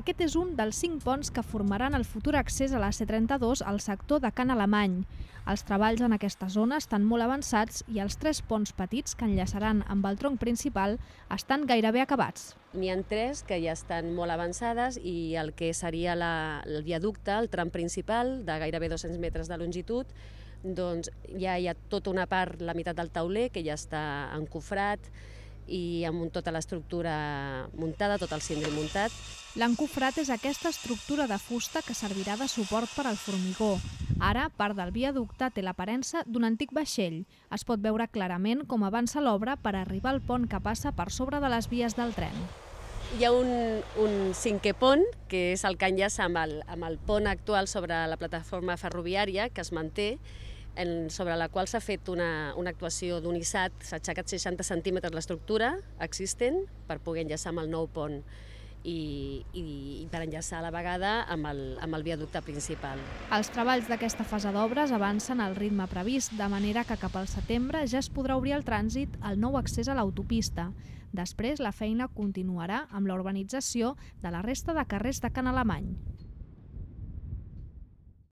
Aquest és un dels 5 ponts que formaran el futur accés a la C32 al sector de Can Alemany. Els treballs en aquesta zona estan molt avançats i els 3 ponts petits que enllaçaran amb el tronc principal estan gairebé acabats. N'hi ha 3 que ja estan molt avançades i el que seria el viaducte, el tram principal, de gairebé 200 metres de longitud, doncs ja hi ha tota una part, la meitat del tauler, que ja està encofrat i amb tota l'estructura muntada, tot el cindre muntat. L'encofrat és aquesta estructura de fusta que servirà de suport per al formigó. Ara, part del viaducte té l'aparença d'un antic vaixell. Es pot veure clarament com avança l'obra per arribar al pont que passa per sobre de les vies del tren. Hi ha un 5è pont, que és el que enllaça amb el pont actual sobre la plataforma ferroviària, que es manté, sobre la qual s'ha fet una actuació d'unissat, s'ha aixecat 60 centímetres l'estructura existent per poder enllaçar amb el nou pont i per enllaçar a la vegada amb el viaducte principal. Els treballs d'aquesta fase d'obres avancen al ritme previst, de manera que cap al setembre ja es podrà obrir al trànsit el nou accés a l'autopista. Després, la feina continuarà amb la urbanització de la resta de carrers de Can Alemany.